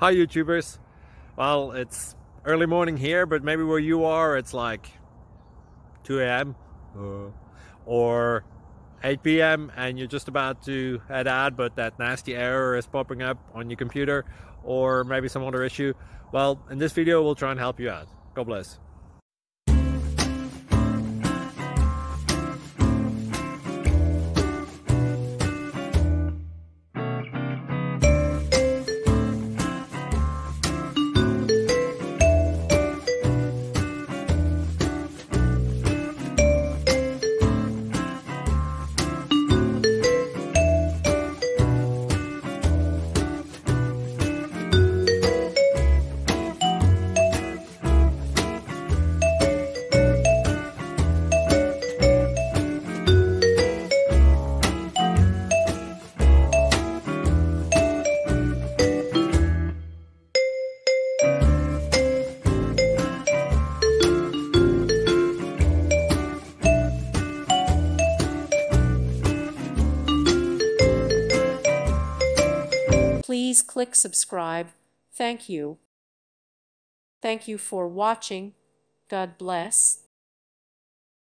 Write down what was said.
Hi YouTubers. Well, it's early morning here, but maybe where you are it's like 2 a.m. or 8 p.m. and you're just about to head out, but that nasty error is popping up on your computer, or maybe some other issue. Well, in this video we'll try and help you out. God bless. Please click subscribe. Thank you. Thank you for watching. God bless.